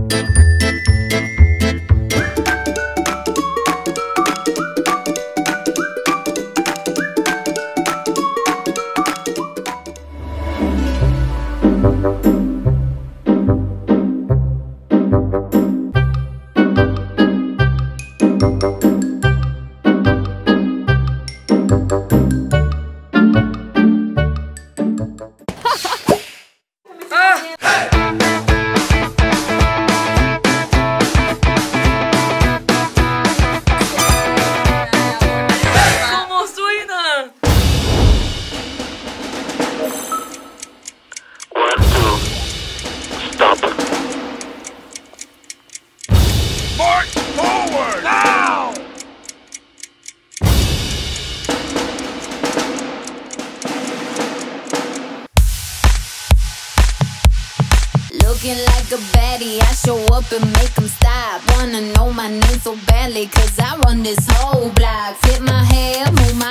Looking like a baddie, I show up and make them stop. Wanna know my name so badly, cause I run this whole block. Flip my hair, move my